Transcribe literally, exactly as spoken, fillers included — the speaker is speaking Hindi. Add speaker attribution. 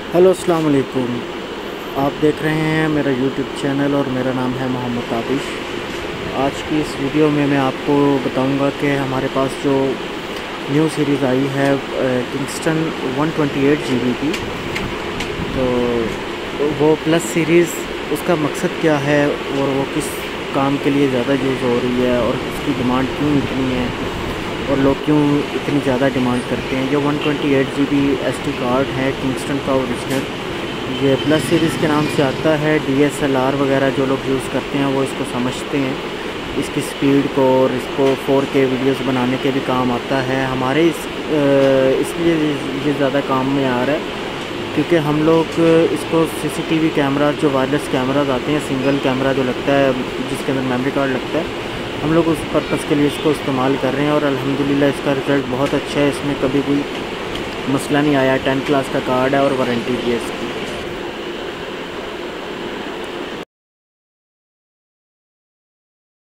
Speaker 1: हेलो अस्सलाम वालेकुम। आप देख रहे हैं मेरा यूट्यूब चैनल और मेरा नाम है मोहम्मद ताबिश। आज की इस वीडियो में मैं आपको बताऊंगा कि हमारे पास जो न्यू सीरीज़ आई है Kingston one twenty eight G B की, तो वो प्लस सीरीज़ उसका मकसद क्या है और वो किस काम के लिए ज़्यादा यूज़ हो रही है और उसकी डिमांड क्यों इतनी है और लोग क्यों इतनी ज़्यादा डिमांड करते हैं। ये one twenty eight G B S D card है किंगस्टन का ओरिजिनल। ये प्लस सीरीज़ के नाम से आता है। डी एस एल आर वगैरह जो लोग यूज़ करते हैं वो इसको समझते हैं, इसकी स्पीड को, और इसको फोर के वीडियोज़ बनाने के भी काम आता है। हमारे इस इसलिए ये ज़्यादा काम में आ रहा है क्योंकि हम लोग इसको C C T V camera, जो वायरलेस कैमराज आते हैं, सिंगल कैमरा जो लगता है जिसके अंदर मेमोरी कार्ड लगता है, हम लोग उस पर्पज़ के लिए इसको इस्तेमाल कर रहे हैं और अल्हम्दुलिल्लाह इसका रिज़ल्ट बहुत अच्छा है। इसमें कभी कोई मसला नहीं आया। टेन क्लास का कार्ड है और वारंटी भी है इसकी।